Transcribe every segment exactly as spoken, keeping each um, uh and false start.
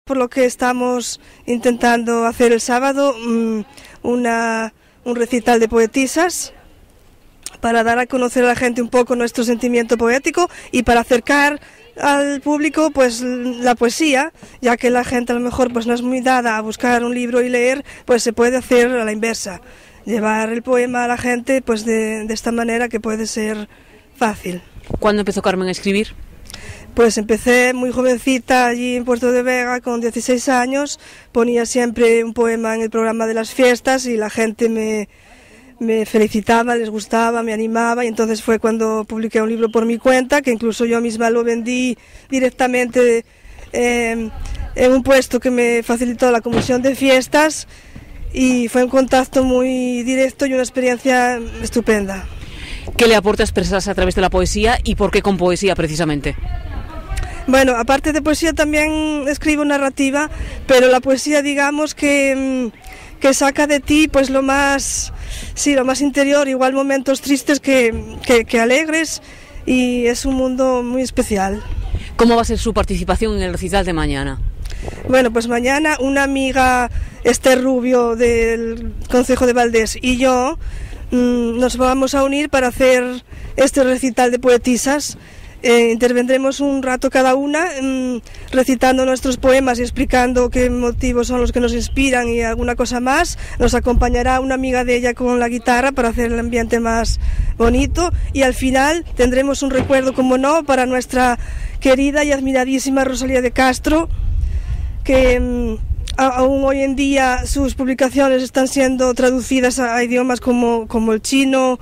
por lo que estamos intentando hacer el sábado mmm, una, un recital de poetisas para dar a conocer a la gente un poco nuestro sentimiento poético y para acercar al público pues la poesía, ya que la gente a lo mejor pues no es muy dada a buscar un libro y leer, pues se puede hacer a la inversa, llevar el poema a la gente pues de, de esta manera que puede ser fácil. ¿Cuándo empezó Carmen a escribir? Pues empecé muy jovencita allí en Puerto de Vega con dieciséis años, ponía siempre un poema en el programa de las fiestas y la gente me me felicitaba, les gustaba, me animaba y entonces fue cuando publiqué un libro por mi cuenta, que incluso yo misma lo vendí directamente eh, en un puesto que me facilitó la comisión de fiestas y fue un contacto muy directo y una experiencia estupenda. ¿Qué le aporta expresarse a través de la poesía y por qué con poesía precisamente? Bueno, aparte de poesía también escribo narrativa, pero la poesía digamos que, que saca de ti pues lo más... Sí, lo más interior, igual momentos tristes que, que, que alegres y es un mundo muy especial. ¿Cómo va a ser su participación en el recital de mañana? Bueno, pues mañana una amiga, Esther Rubio del Concejo de Valdés y yo mmm, nos vamos a unir para hacer este recital de poetisas. Eh, intervendremos un rato cada una mmm, recitando nuestros poemas y explicando qué motivos son los que nos inspiran y alguna cosa más. Nos acompañará una amiga de ella con la guitarra para hacer el ambiente más bonito y al final tendremos un recuerdo, como no, para nuestra querida y admiradísima Rosalía de Castro, que mmm, aún hoy en día sus publicaciones están siendo traducidas a idiomas como, como el chino,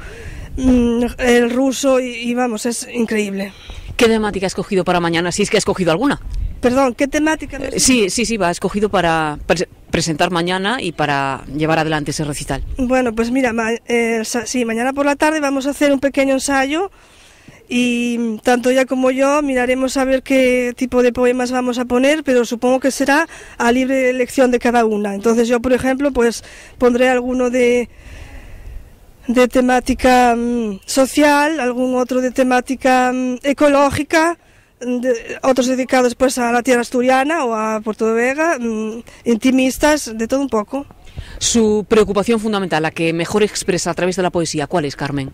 el ruso y, y vamos, es increíble. ¿Qué temática ha escogido para mañana? Si es que ha escogido alguna. Perdón, ¿qué temática? Eh, sí, sí, sí, va, ha escogido para pre presentar mañana y para llevar adelante ese recital. Bueno, pues mira, ma eh, sí, mañana por la tarde vamos a hacer un pequeño ensayo y tanto ella como yo miraremos a ver qué tipo de poemas vamos a poner, pero supongo que será a libre elección de cada una. Entonces yo, por ejemplo, pues pondré alguno de... de temática um, social, algún otro de temática um, ecológica, de, otros dedicados pues a la tierra asturiana o a Puerto de Vega, um, intimistas, de todo un poco. Su preocupación fundamental, la que mejor expresa a través de la poesía, ¿cuál es, Carmen?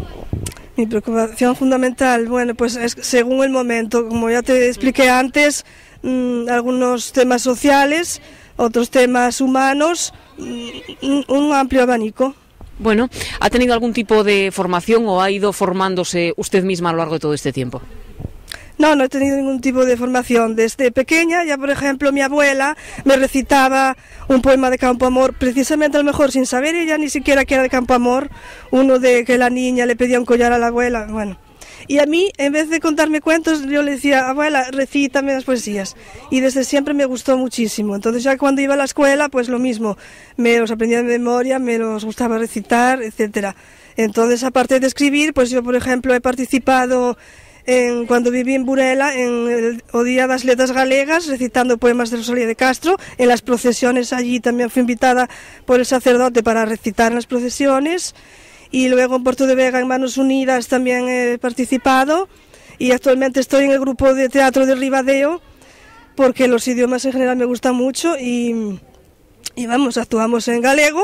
Mi preocupación fundamental, bueno, pues es según el momento, como ya te expliqué antes, um, algunos temas sociales, otros temas humanos, um, un amplio abanico. Bueno, ¿ha tenido algún tipo de formación o ha ido formándose usted misma a lo largo de todo este tiempo? No, no he tenido ningún tipo de formación. Desde pequeña, ya por ejemplo, mi abuela me recitaba un poema de Campo Amor, precisamente a lo mejor sin saber ella ni siquiera que era de Campo Amor, uno de que la niña le pedía un collar a la abuela, bueno. Y a mí, en vez de contarme cuentos, yo le decía, abuela, recítame las poesías. Y desde siempre me gustó muchísimo. Entonces ya cuando iba a la escuela, pues lo mismo. Me los aprendía de memoria, me los gustaba recitar, etcétera. Entonces, aparte de escribir, pues yo, por ejemplo, he participado en, cuando viví en Burela, en el o Día das Letras Galegas, recitando poemas de Rosalía de Castro. En las procesiones allí también fui invitada por el sacerdote para recitar en las procesiones. Y luego en Puerto de Vega, en Manos Unidas, también he participado y actualmente estoy en el grupo de teatro de Ribadeo porque los idiomas en general me gustan mucho y, y vamos, actuamos en galego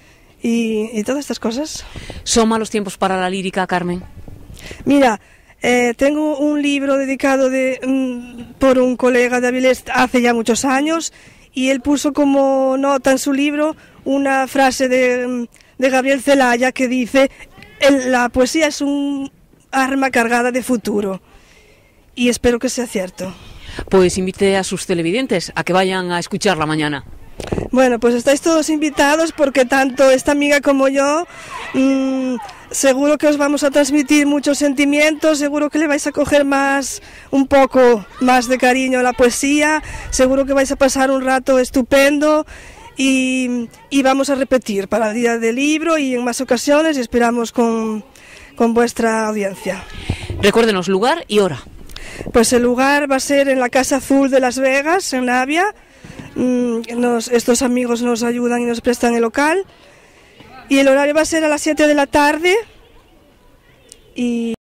y, y todas estas cosas. ¿Son malos tiempos para la lírica, Carmen? Mira, eh, tengo un libro dedicado de, mm, por un colega de Avilés hace ya muchos años y él puso como nota en su libro una frase de... de Gabriel Celaya que dice el, la poesía es un arma cargada de futuro y espero que sea cierto. Pues invite a sus televidentes a que vayan a escucharla mañana. Bueno, pues estáis todos invitados porque tanto esta amiga como yo mmm, seguro que os vamos a transmitir muchos sentimientos, seguro que le vais a coger más, un poco más de cariño a la poesía, seguro que vais a pasar un rato estupendo. Y, y vamos a repetir para el día del libro y en más ocasiones y esperamos con, con vuestra audiencia. Recuérdenos lugar y hora. Pues el lugar va a ser en la Casa Azul de Las Vegas, en Navia. Nos, estos amigos nos ayudan y nos prestan el local. Y el horario va a ser a las siete de la tarde. Y